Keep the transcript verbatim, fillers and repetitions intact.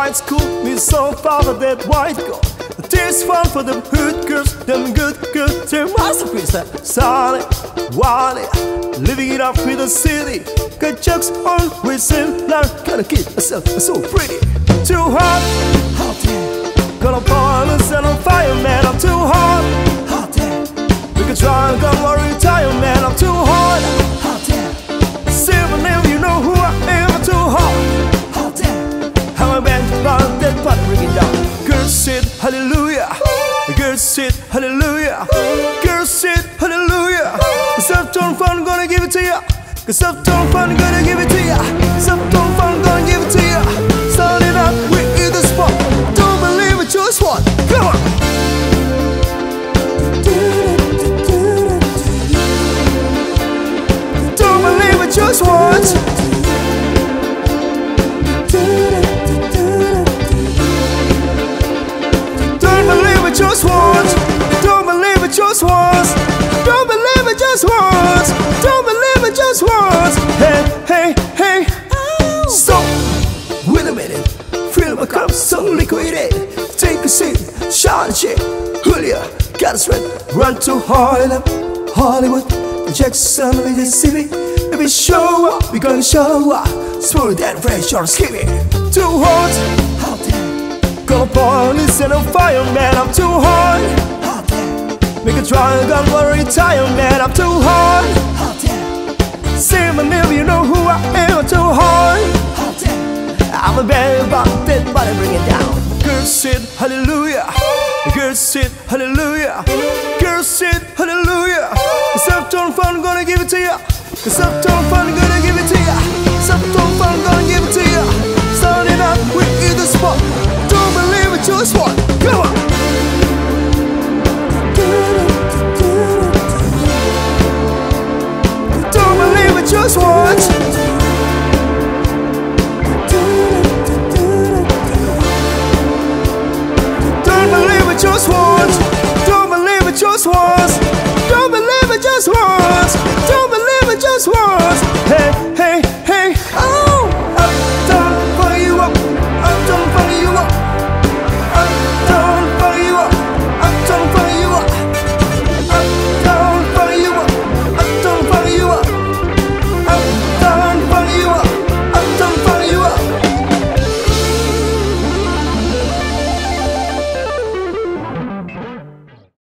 high school, me so far with that white girl. This fun for them hood girls, them good girls, their masterpiece. That solid, wally, living it up with the city. Got jokes on, we sing, now gonna keep myself so pretty. Too hot, hot damn. Gonna burn and set on fire, man, I'm too hot, hot damn. We can try and come or retire, man, I'm too hot, hot damn. Say my name, you know who I am, I'm too hot, hot damn. How I band about that part, bring it down. Girls sit, hallelujah. Girls sit, hallelujah. Girls sit, hallelujah. Cause Uptown fun, gonna give it to ya. Cause Uptown fun, gonna give it to ya. Cause Uptown fun, gonna give it to ya. Starting up, we in the spot. Don't believe it, just one. Come on. Don't believe it, just once. Just once, don't believe it just once. Don't believe it just once. Don't believe it just once. Hey, hey, hey. Stop. Wait a minute. Fill my cup, so liquidated. Take a seat, shot a chick. Julia, got a sweat. Run to Harlem, Hollywood, Jackson, Mississippi. If we show up, we gonna show up. Smooth and fresh or skippy. Too hot, hot damn. Gonna police and a fire, man, I'm too hot, hot damn. Make a triangle or retire, man, I'm too hot, hot damn. Say my name, you know who I am, I'm too hot, hot damn. I'm a bad about that, but I bring it down. Girls sit, hallelujah. Girls sit, hallelujah. Girls sit, hallelujah. Cause Uptown fun, gonna give it to ya. Cause Uptown fun, gonna give it to ya. Cause Uptown fun, gonna give it to ya. Starting up, we in the spot. Don't believe it, just one. Come on. Don't believe it, just once. Don't believe it, just once. Don't believe it, just once. Don't believe it, just once. Don't believe it, just once. Hey, hey.